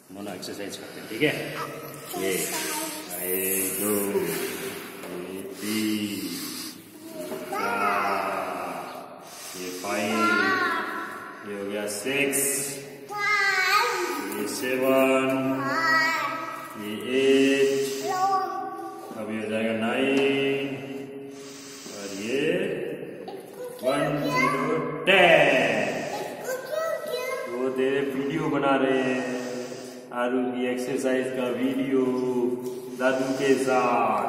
Mono exercise करते हैं, ठीक है। ये 1 2 3 4, ये 5, ये हो गया 6, ये 7, ये 8, अभी हो जाएगा 9 और ये 1 0 10। वो तेरे वीडियो बना रहे हैं, आरू की एक्सरसाइज का वीडियो दादू के साथ।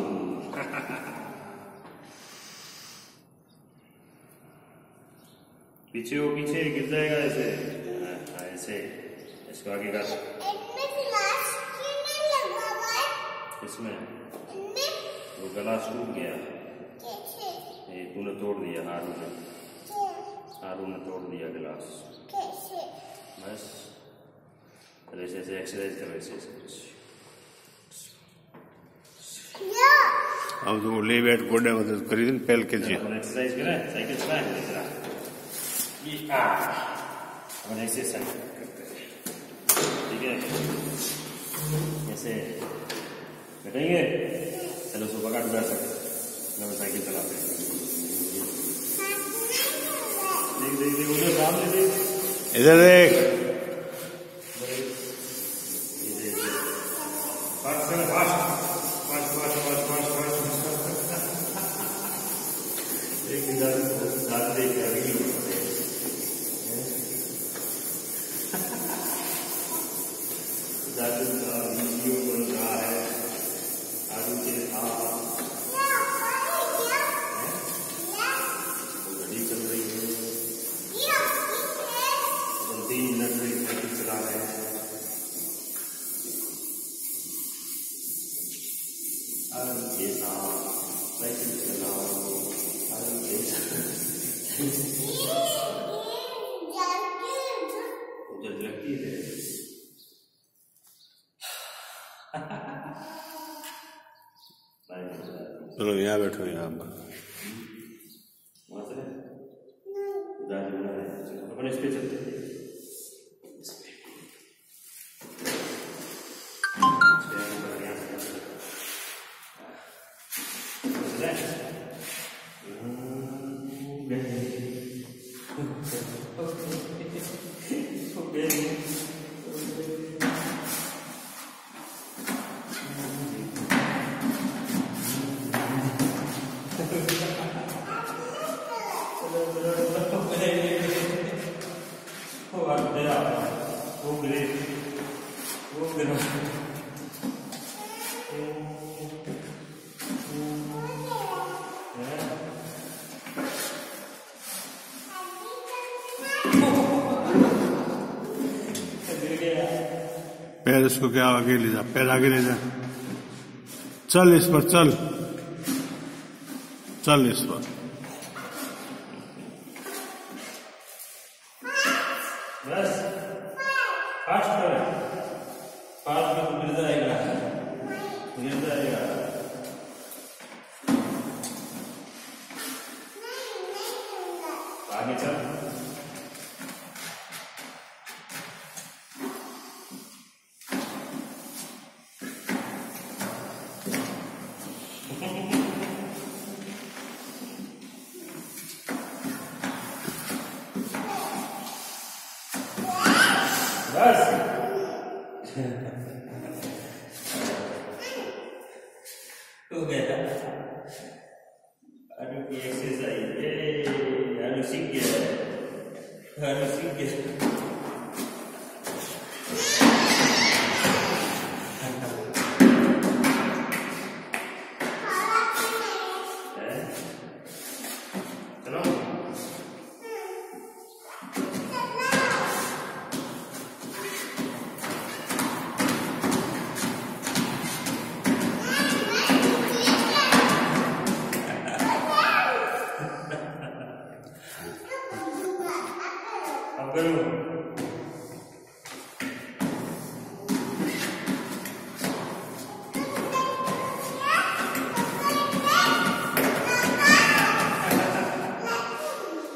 पीछे हो, पीछे गिर जाएगा ऐसे। ऐसे इसको आगे कर। इसमें वो गिलास टूट गया, ये तूने तोड़ दिया। आरू ने तोड़ दिया गिलास। बस ऐसे ऐसे एक्सरसाइज करो, ऐसे अब तो ले बैठ गोडे मदद करी दिन पहल के जी एक्सरसाइज करें। साइकिल चलाएं जरा, ये अपन एक्सरसाइज करते हैं, ठीक है। ऐसे बैठेंगे, चलो सुबह का डुबा सकते, साइकिल चलाते हैं। देख देख देख उधर सामने देख, इधर देख। वीडियो बन रहा है आरू के साथ। घड़ी चल रही है, 3 मिनट में साइकिल चला रहे हैं। आरू के साथ साइकिल चलाओ, आरू के साथ। उधर लगती है। चलो यहाँ बैठो, यहाँ पर अपन इस पे चलते हैं। पैर इसको क्या आगे ले जा, पैर आगे ले जा। चल इस पर, चल चल इस पर। बस फास्ट कर, फास्ट में गिर जाएगा, गिर जाएगा। आगे चल। बस हो गया। आरू की एक्सरसाइज, आरू सीख गया, आरू सीख गया। चलो अब करो।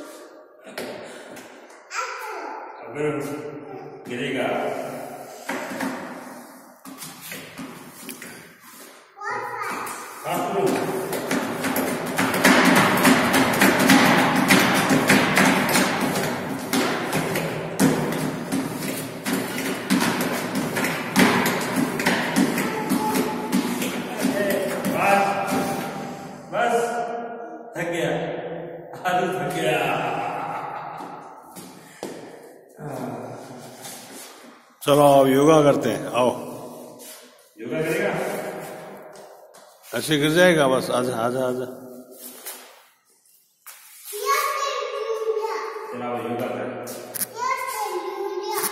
अब गिरेगा। थक गया, आलू थक गया। चलो आओ योगा करते हैं, आओ। योगा करेगा? ऐसे गिर जाएगा बस, आजा आजा आजा।